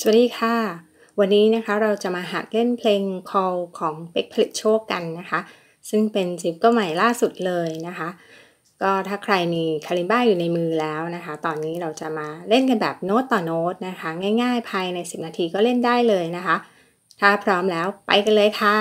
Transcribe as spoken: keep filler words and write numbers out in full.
สวัสดีค่ะวันนี้นะคะเราจะมาหัดเล่นเพลง Call ของเป๊กผลิตโชคกันนะคะซึ่งเป็นซิงเกิลใหม่ล่าสุดเลยนะคะก็ถ้าใครมีคาลิมบ้าอยู่ในมือแล้วนะคะตอนนี้เราจะมาเล่นกันแบบโน้ตต่อโน้ตนะคะง่ายๆภายในสิบนาทีก็เล่นได้เลยนะคะถ้าพร้อมแล้วไปกันเลยค่ะ